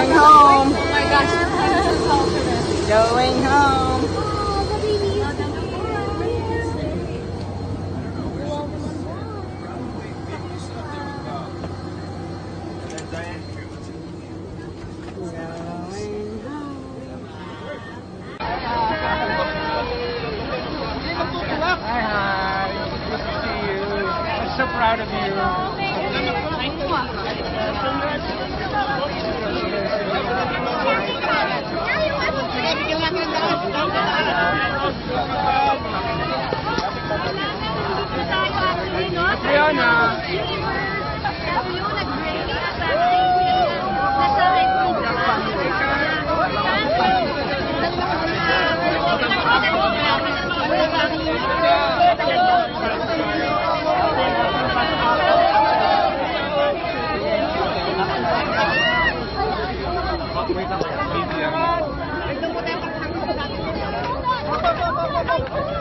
Going home. Oh my gosh. Going home. Hi. Good to see you. I'm so proud of you. Fiona. Wait lang.